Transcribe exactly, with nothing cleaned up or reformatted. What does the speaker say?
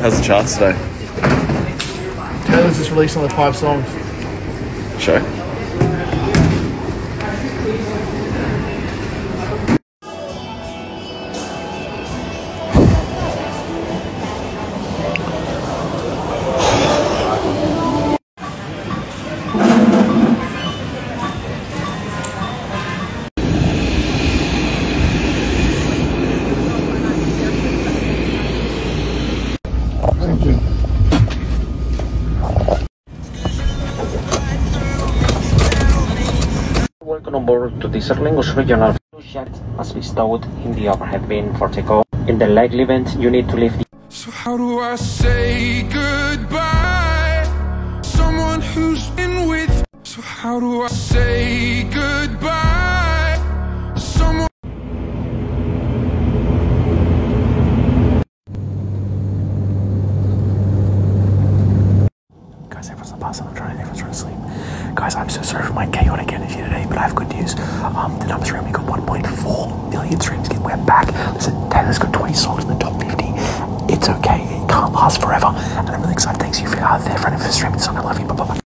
How's the charts today? Taylor's just released another five songs. Show. Thank you. Welcome on board to this Aer Lingus regional jet must be stowed in the overhead bin for takeoff. In the likely event, you need to leave the So how do I say goodbye? Someone who's been with. So how do I say goodbye? Someone. Guys, everyone's on the bus and I'm trying, everyone's trying to sleep. Guys, I'm so sorry for my chaotic energy today, but I have good news. Um, the numbers around me got one point four million streams again. We're back. Listen, Taylor's got twenty songs in the top fifty. It's okay. It can't last forever. And I'm really excited. Thanks you for uh, there for any for streaming song. I love you. Bye bye.